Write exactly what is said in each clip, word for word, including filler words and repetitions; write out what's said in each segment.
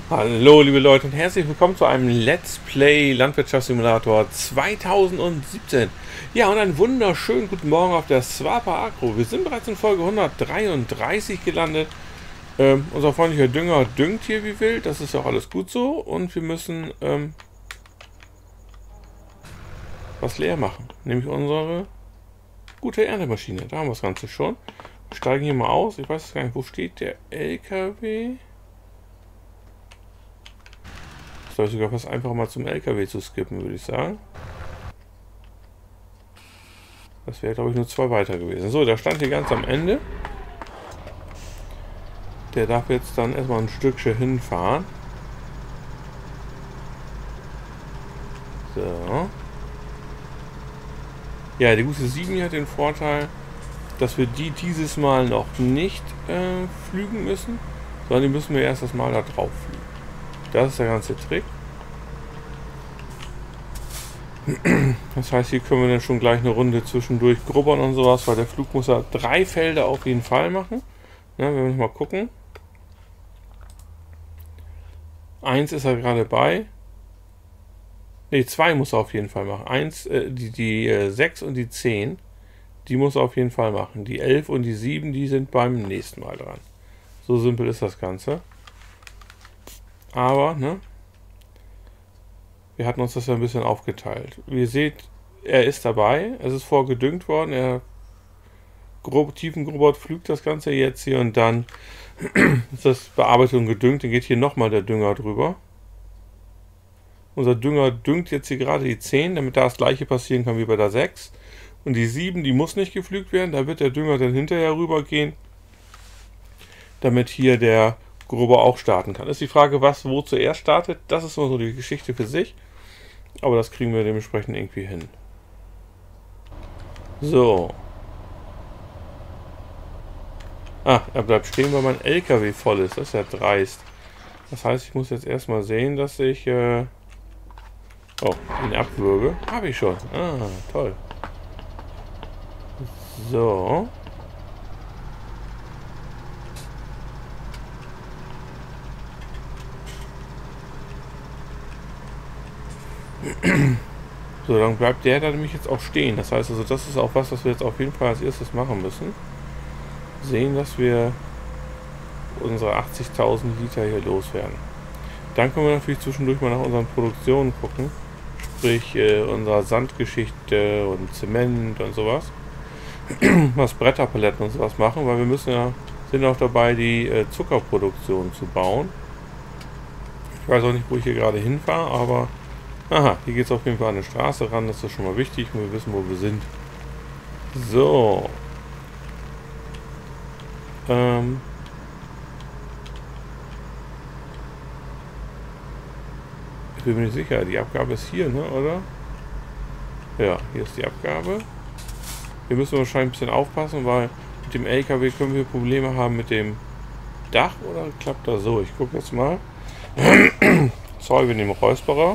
Hallo liebe Leute und herzlich willkommen zu einem Let's Play Landwirtschaftssimulator zweitausendsiebzehn. Ja, und einen wunderschönen guten Morgen auf der Swapa Agro. Wir sind bereits in Folge hundertdreiunddreißig gelandet. Ähm, unser freundlicher Dünger düngt hier wie wild, das ist ja auch alles gut so. Und wir müssen ähm, was leer machen, nämlich unsere gute Erntemaschine. Da haben wir das Ganze schon. Wir steigen hier mal aus. Ich weiß gar nicht, wo steht der L K W? Vielleicht sogar fast einfach mal zum L K W zu skippen, würde ich sagen. Das wäre, glaube ich, nur zwei weiter gewesen. So, der stand hier ganz am Ende. Der darf jetzt dann erstmal ein Stückchen hinfahren. So. Ja, die gute sieben hat den Vorteil, dass wir die dieses Mal noch nicht äh, flügen müssen, sondern die müssen wir erst das Mal da drauf fliegen. Das ist der ganze Trick. Das heißt, hier können wir dann schon gleich eine Runde zwischendurch grubbern und sowas, weil der Flug muss ja drei Felder auf jeden Fall machen. Ja, wenn wir mal gucken. Eins ist er gerade bei. Ne, zwei muss er auf jeden Fall machen. Eins, äh, die, die äh, sechs und die zehn, die muss er auf jeden Fall machen. Die elf und die sieben, die sind beim nächsten Mal dran. So simpel ist das Ganze. Aber, ne? Wir hatten uns das ja ein bisschen aufgeteilt. Wie ihr seht, er ist dabei. Es ist vorgedüngt worden. Er grob, tiefengrubbert pflügt das Ganze jetzt hier und dann ist das Bearbeitung gedüngt. Dann geht hier nochmal der Dünger drüber. Unser Dünger düngt jetzt hier gerade die zehn, damit da das gleiche passieren kann wie bei der sechs. Und die sieben, die muss nicht gepflügt werden. Da wird der Dünger dann hinterher rübergehen, damit hier der Grubber auch starten kann. Ist die Frage, was wo zuerst startet. Das ist immer so die Geschichte für sich. Aber das kriegen wir dementsprechend irgendwie hin. So. Ah, er bleibt stehen, weil mein L K W voll ist. Das ist ja dreist. Das heißt, ich muss jetzt erstmal sehen, dass ich äh oh, ihn abwürge. Habe ich schon. Ah, toll. So. So, dann bleibt der da nämlich jetzt auch stehen. Das heißt also, das ist auch was, was wir jetzt auf jeden Fall als erstes machen müssen. Sehen, dass wir unsere achtzigtausend Liter hier loswerden. Dann können wir natürlich zwischendurch mal nach unseren Produktionen gucken. Sprich, äh, unserer Sandgeschichte und Zement und sowas. Was Bretterpaletten und sowas machen, weil wir müssen ja, sind auch dabei, die äh, Zuckerproduktion zu bauen. Ich weiß auch nicht, wo ich hier gerade hinfahre, aber aha, hier geht es auf jeden Fall an eine Straße ran, das ist schon mal wichtig, und wir wissen, wo wir sind. So. Ähm. Ich bin mir nicht sicher, die Abgabe ist hier, ne, oder? Ja, hier ist die Abgabe. Hier müssen wir wahrscheinlich ein bisschen aufpassen, weil mit dem L K W können wir Probleme haben mit dem Dach, oder klappt das so? Ich gucke jetzt mal. Sorry, wir nehmen Räusperer.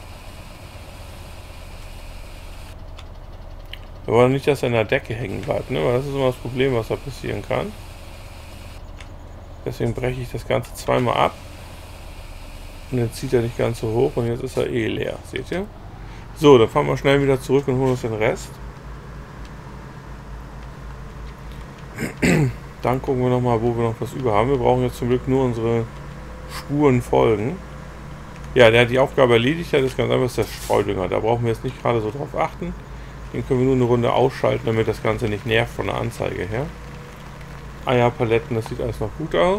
Wir wollen nicht, dass er in der Decke hängen bleibt, ne? Weil das ist immer das Problem, was da passieren kann. Deswegen breche ich das Ganze zweimal ab. Und jetzt zieht er nicht ganz so hoch und jetzt ist er eh leer. Seht ihr? So, dann fahren wir schnell wieder zurück und holen uns den Rest. Dann gucken wir nochmal, wo wir noch was über haben. Wir brauchen jetzt zum Glück nur unsere Spuren folgen. Ja, der hat die Aufgabe erledigt. Das ist ganz einfach, das ist der Streudünger. Da brauchen wir jetzt nicht gerade so drauf achten. Den können wir nur eine Runde ausschalten, damit das Ganze nicht nervt von der Anzeige her. Eierpaletten, das sieht alles noch gut aus.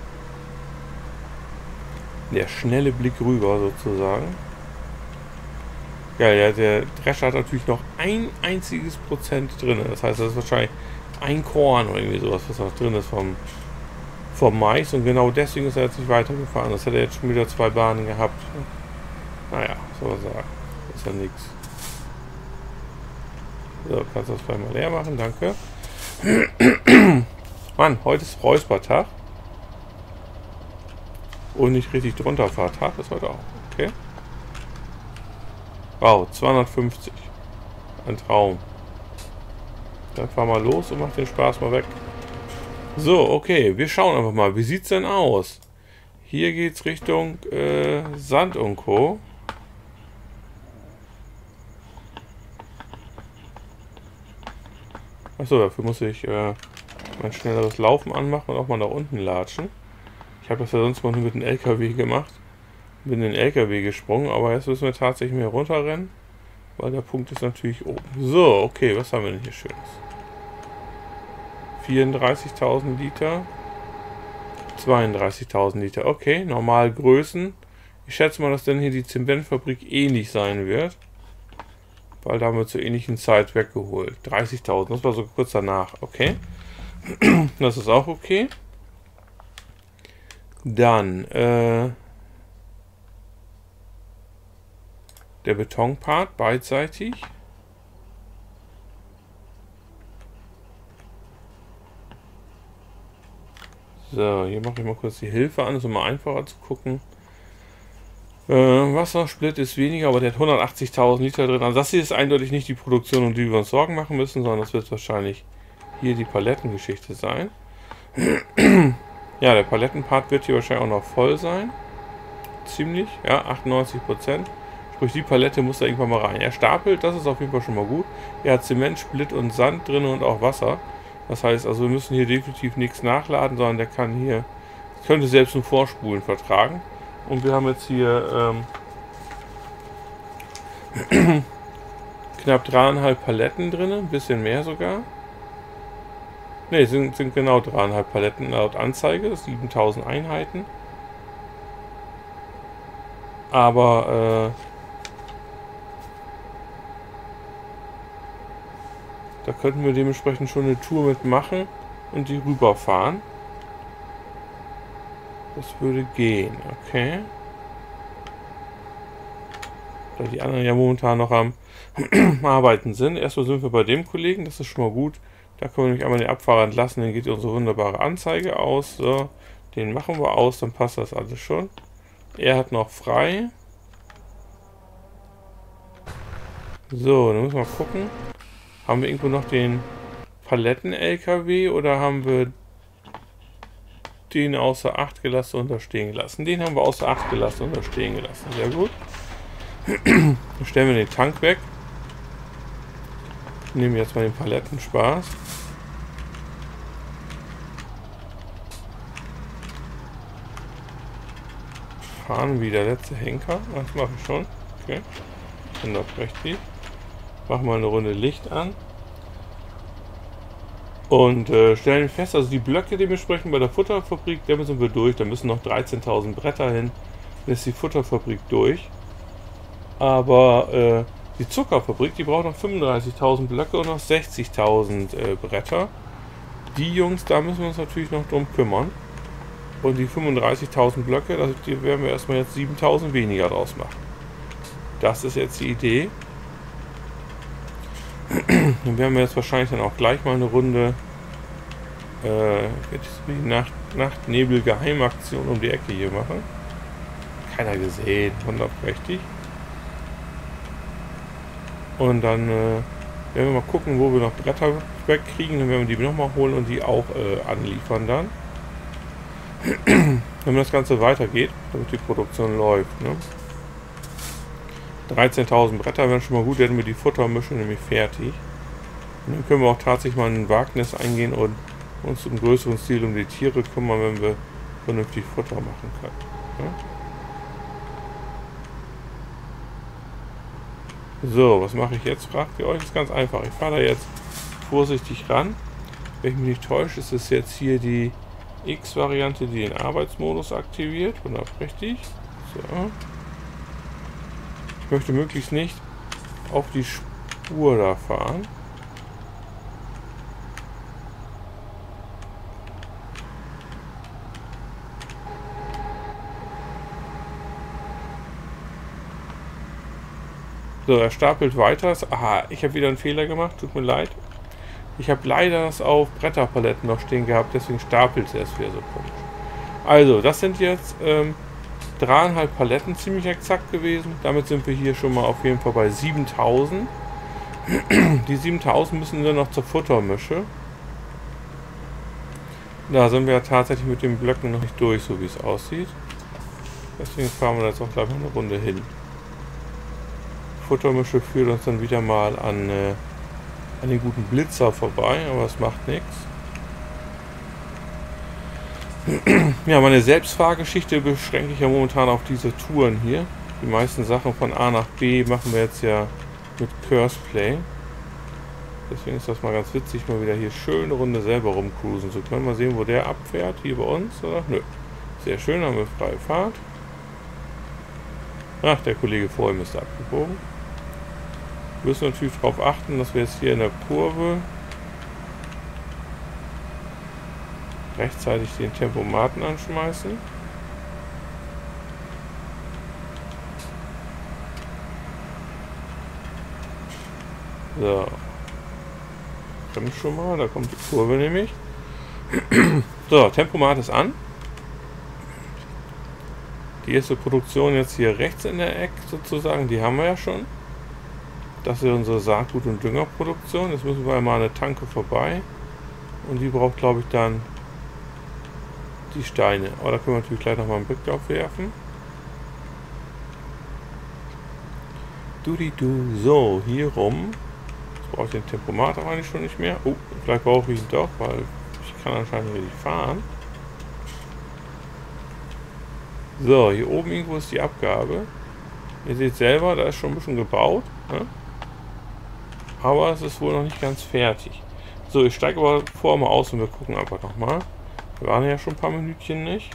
Der schnelle Blick rüber sozusagen. Ja, ja, der Drescher hat natürlich noch ein einziges Prozent drin. Das heißt, das ist wahrscheinlich ein Korn oder irgendwie sowas, was noch drin ist vom, vom Mais. Und genau deswegen ist er jetzt nicht weitergefahren. Das hätte er jetzt schon wieder zwei Bahnen gehabt. Naja, soll man sagen. Ist ja nichts. So, kannst du das gleich mal leer machen, danke. Mann, heute ist Räuspertag. Und nicht richtig drunter Fahrtag ist heute auch. Okay. Wow, zweihundertfünfzig. Ein Traum. Dann fahren wir los und macht den Spaß mal weg. So, okay, wir schauen einfach mal. Wie sieht es denn aus? Hier geht es Richtung äh, Sand und Co. Achso, dafür muss ich äh, mein schnelleres Laufen anmachen und auch mal nach unten latschen. Ich habe das ja sonst mal nur mit dem L K W gemacht. Bin in den L K W gesprungen, aber jetzt müssen wir tatsächlich mehr runterrennen, weil der Punkt ist natürlich oben. So, okay, was haben wir denn hier Schönes? vierunddreißigtausend Liter. zweiunddreißigtausend Liter. Okay, normal Größen. Ich schätze mal, dass dann hier die Zementfabrik ähnlich sein wird. Weil da haben wir zur ähnlichen Zeit weggeholt. dreißigtausend, das war so kurz danach. Okay. Das ist auch okay. Dann, äh... der Betonpart beidseitig. So, hier mache ich mal kurz die Hilfe an, ist immer einfacher zu gucken. Äh, Wassersplit ist weniger, aber der hat hundertachtzigtausend Liter drin. Also das hier ist eindeutig nicht die Produktion, um die wir uns Sorgen machen müssen, sondern das wird wahrscheinlich hier die Palettengeschichte sein. Ja, der Palettenpart wird hier wahrscheinlich auch noch voll sein. Ziemlich, ja, achtundneunzig Prozent. Sprich, die Palette muss da irgendwann mal rein. Er stapelt, das ist auf jeden Fall schon mal gut. Er hat Zement, Split und Sand drin und auch Wasser. Das heißt, also wir müssen hier definitiv nichts nachladen, sondern der kann hier, könnte selbst ein Vorspulen vertragen. Und wir haben jetzt hier ähm, knapp dreieinhalb Paletten drin, ein bisschen mehr sogar. Ne, sind, sind genau dreieinhalb Paletten laut Anzeige, siebentausend Einheiten. Aber äh, da könnten wir dementsprechend schon eine Tour mitmachen und die rüberfahren. Das würde gehen, okay. Da die anderen ja momentan noch am Arbeiten sind. Erstmal sind wir bei dem Kollegen, das ist schon mal gut. Da können wir nämlich einmal den Abfahrer entlassen, dann geht unsere wunderbare Anzeige aus. So, den machen wir aus, dann passt das alles schon. Er hat noch frei. So, dann müssen wir mal gucken. Haben wir irgendwo noch den Paletten-L K W oder haben wir den außer Acht gelassen und da stehen gelassen? Den haben wir außer Acht gelassen und da stehen gelassen. Sehr gut. Dann stellen wir den Tank weg. Nehmen wir jetzt mal den Palettenspaß. Fahren wie der letzte Henker. Das mache ich schon. Okay. hundertprächtig. Machen wir eine Runde Licht an. Und äh, stellen fest, also die Blöcke dementsprechend bei der Futterfabrik, damit sind wir durch. Da müssen noch dreizehntausend Bretter hin. Dann ist die Futterfabrik durch. Aber äh, die Zuckerfabrik, die braucht noch fünfunddreißigtausend Blöcke und noch sechzigtausend äh, Bretter. Die Jungs, da müssen wir uns natürlich noch drum kümmern. Und die fünfunddreißigtausend Blöcke, da werden wir erstmal jetzt siebentausend weniger draus machen. Das ist jetzt die Idee. Dann werden wir jetzt wahrscheinlich dann auch gleich mal eine Runde äh, die Nacht, Nacht-Nebel-Geheimaktion um die Ecke hier machen. Keiner gesehen, wunderprächtig. Und dann äh, werden wir mal gucken, wo wir noch Bretter wegkriegen. Dann werden wir die nochmal holen und die auch äh, anliefern dann. Wenn das Ganze weitergeht, damit die Produktion läuft. Ne? dreizehntausend Bretter wären schon mal gut, dann hätten wir die Futtermische nämlich fertig. Und dann können wir auch tatsächlich mal ein Wagnis eingehen und uns im größeren Stil um die Tiere kümmern, wenn wir vernünftig Futter machen können. Ja? So, was mache ich jetzt, fragt ihr euch? Das ist ganz einfach. Ich fahre da jetzt vorsichtig ran. Wenn ich mich nicht täusche, ist es jetzt hier die X-Variante, die den Arbeitsmodus aktiviert. Wunderprächtig. So. Ich möchte möglichst nicht auf die Spur da fahren. So, er stapelt weiter. Aha, ich habe wieder einen Fehler gemacht. Tut mir leid. Ich habe leider das auf Bretterpaletten noch stehen gehabt. Deswegen stapelt es erst wieder so komisch. Also, das sind jetzt ähm, dreieinhalb Paletten ziemlich exakt gewesen. Damit sind wir hier schon mal auf jeden Fall bei siebentausend. Die siebentausend müssen wir noch zur Futtermische. Da sind wir ja tatsächlich mit den Blöcken noch nicht durch, so wie es aussieht. Deswegen fahren wir jetzt auch gleich mal eine Runde hin. Futtermische führt uns dann wieder mal an, äh, an den guten Blitzer vorbei, aber es macht nichts. Ja, meine Selbstfahrgeschichte beschränke ich ja momentan auf diese Touren hier. Die meisten Sachen von A nach B machen wir jetzt ja mit Curseplay. Deswegen ist das mal ganz witzig, mal wieder hier schön eine Runde selber rumcruisen zu können. Mal sehen, wo der abfährt, hier bei uns, oder? Nö. Sehr schön, haben wir freie Fahrt. Ach, der Kollege vor ihm ist abgebogen. Wir müssen natürlich darauf achten, dass wir jetzt hier in der Kurve rechtzeitig den Tempomaten anschmeißen. So. Kommt schon mal, da kommt die Kurve nämlich. So, Tempomat ist an. Die erste Produktion jetzt hier rechts in der Ecke sozusagen, die haben wir ja schon. Das ist unsere Saatgut- und Düngerproduktion. Jetzt müssen wir mal eine Tanke vorbei. Und die braucht, glaube ich, dann die Steine. Aber da können wir natürlich gleich nochmal einen Blick drauf werfen. Du-di-du. So, hier rum. Jetzt brauche ich den Tempomat auch eigentlich schon nicht mehr. Oh, vielleicht brauche ich ihn doch, weil ich kann anscheinend richtig fahren. So, hier oben irgendwo ist die Abgabe. Ihr seht selber, da ist schon ein bisschen gebaut. Ne? Aber es ist wohl noch nicht ganz fertig. So, ich steige aber vorher mal aus und wir gucken einfach nochmal. Wir waren ja schon ein paar Minütchen nicht.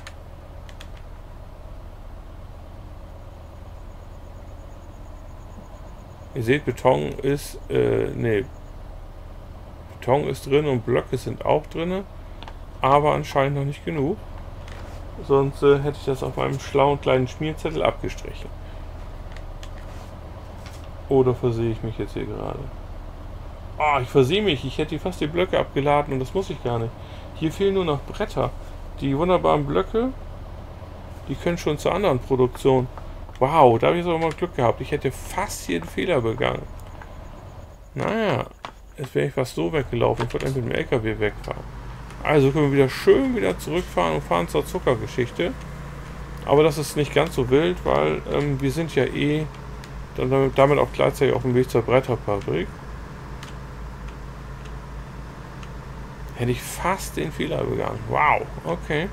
Ihr seht, Beton ist, äh, nee, Beton ist drin und Blöcke sind auch drin, aber anscheinend noch nicht genug. Sonst äh, hätte ich das auf meinem schlauen kleinen Schmierzettel abgestrichen. Oder versehe ich mich jetzt hier gerade? Ah, oh, ich versehe mich. Ich hätte fast die Blöcke abgeladen und das muss ich gar nicht. Hier fehlen nur noch Bretter. Die wunderbaren Blöcke, die können schon zur anderen Produktion. Wow, da habe ich jetzt aber mal Glück gehabt. Ich hätte fast hier einen Fehler begangen. Naja, jetzt wäre ich fast so weggelaufen. Ich wollte mit dem L K W wegfahren. Also können wir wieder schön wieder zurückfahren und fahren zur Zuckergeschichte. Aber das ist nicht ganz so wild, weil ähm, wir sind ja eh dann damit auch gleichzeitig auf dem Weg zur Bretterfabrik. Hätte ich fast den Fehler begangen. Wow, okay.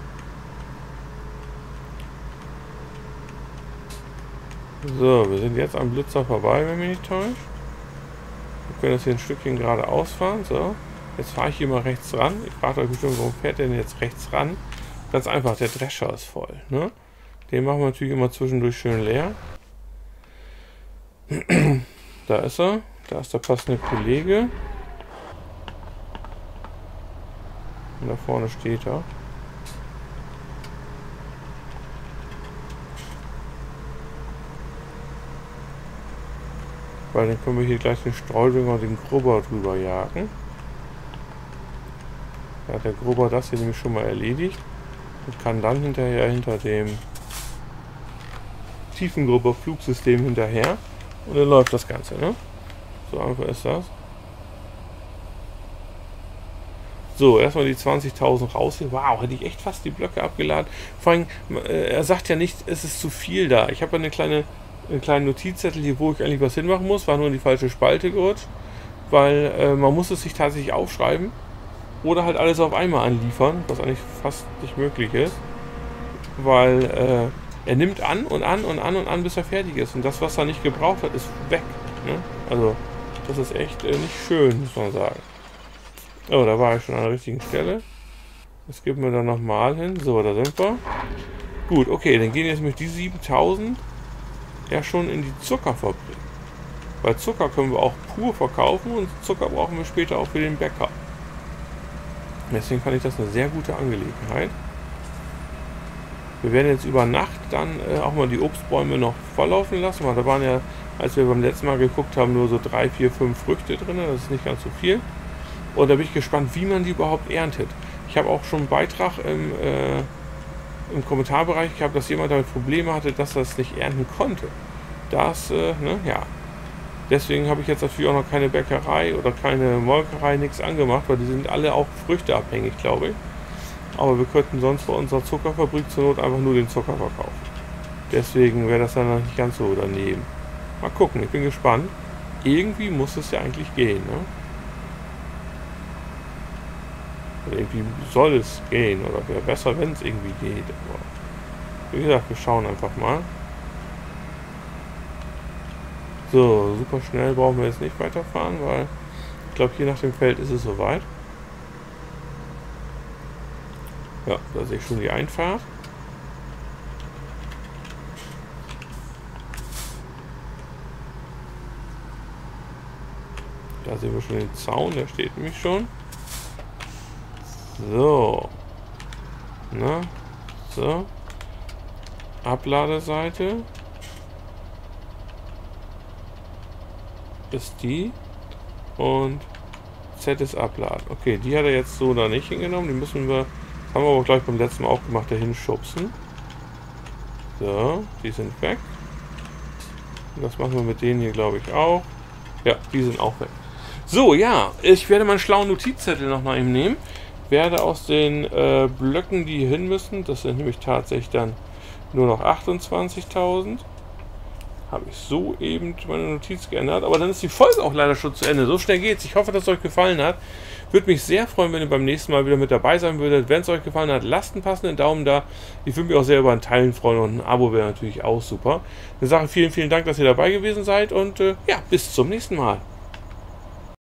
So, wir sind jetzt am Blitzer vorbei, wenn mich nicht täuscht. Wir können das hier ein Stückchen geradeaus fahren. So, jetzt fahre ich hier mal rechts ran. Ich frage euch bestimmt, warum fährt der denn jetzt rechts ran? Ganz einfach, der Drescher ist voll. Ne? Den machen wir natürlich immer zwischendurch schön leer. Da ist er. Da ist der passende Kollege. Und da vorne steht er. Weil dann können wir hier gleich den Streudünger und den Grubber drüber jagen. Da hat der Grubber das hier nämlich schon mal erledigt. Und kann dann hinterher hinter dem Tiefengrubber-Flugsystem hinterher. Und dann läuft das Ganze, ne? So einfach ist das. So, erstmal die zwanzigtausend raus hier. Wow, hätte ich echt fast die Blöcke abgeladen. Vor allem, äh, er sagt ja nicht, es ist zu viel da. Ich habe ja eine kleine, einen kleinen Notizzettel hier, wo ich eigentlich was hinmachen muss. War nur in die falsche Spalte gerutscht. Weil äh, man muss es sich tatsächlich aufschreiben. Oder halt alles auf einmal anliefern, was eigentlich fast nicht möglich ist. Weil äh, er nimmt an und an und an und an, bis er fertig ist. Und das, was er nicht gebraucht hat, ist weg. Ne? Also, das ist echt äh, nicht schön, muss man sagen. Oh, da war ich schon an der richtigen Stelle. Das geben wir dann nochmal hin. So, da sind wir. Gut, okay, dann gehen jetzt mit die siebentausend ja schon in die Zuckerfabrik. Weil Zucker können wir auch pur verkaufen und Zucker brauchen wir später auch für den Bäcker. Deswegen fand ich das eine sehr gute Angelegenheit. Wir werden jetzt über Nacht dann äh, auch mal die Obstbäume noch volllaufen lassen. Weil da waren ja, als wir beim letzten Mal geguckt haben, nur so drei, vier, fünf Früchte drin. Das ist nicht ganz so viel. Und da bin ich gespannt, wie man die überhaupt erntet. Ich habe auch schon einen Beitrag im, äh, im Kommentarbereich gehabt, dass jemand damit Probleme hatte, dass er es nicht ernten konnte. Das, äh, ne, ja. Deswegen habe ich jetzt natürlich auch noch keine Bäckerei oder keine Molkerei, nichts angemacht, weil die sind alle auch früchteabhängig, glaube ich. Aber wir könnten sonst bei unserer Zuckerfabrik zur Not einfach nur den Zucker verkaufen. Deswegen wäre das dann noch nicht ganz so daneben. Mal gucken, ich bin gespannt. Irgendwie muss es ja eigentlich gehen, ne? Oder irgendwie soll es gehen. Oder wäre besser, wenn es irgendwie geht. Aber wie gesagt, wir schauen einfach mal. So, super schnell brauchen wir jetzt nicht weiterfahren, weil ich glaube, hier nach dem Feld ist es soweit. Ja, da sehe ich schon die Einfahrt. Da sehen wir schon den Zaun, der steht nämlich schon. So. Na, so. Abladeseite. Ist die. Und Z ist Abladen. Okay, die hat er jetzt so da nicht hingenommen. Die müssen wir, das haben wir aber gleich beim letzten Mal auch gemacht, dahin schubsen. So, die sind weg. Und das machen wir mit denen hier, glaube ich, auch. Ja, die sind auch weg. So, ja, ich werde meinen schlauen Notizzettel nochmal eben nehmen. Werde aus den äh, Blöcken, die hier hin müssen, das sind nämlich tatsächlich dann nur noch achtundzwanzigtausend. Habe ich so eben meine Notiz geändert. Aber dann ist die Folge auch leider schon zu Ende. So schnell geht's. Ich hoffe, dass es euch gefallen hat. Würde mich sehr freuen, wenn ihr beim nächsten Mal wieder mit dabei sein würdet. Wenn es euch gefallen hat, lasst einen passenden Daumen da. Ich würde mich auch sehr über ein Teilen freuen und ein Abo wäre natürlich auch super. Eine Sache, vielen, vielen Dank, dass ihr dabei gewesen seid und äh, ja, bis zum nächsten Mal.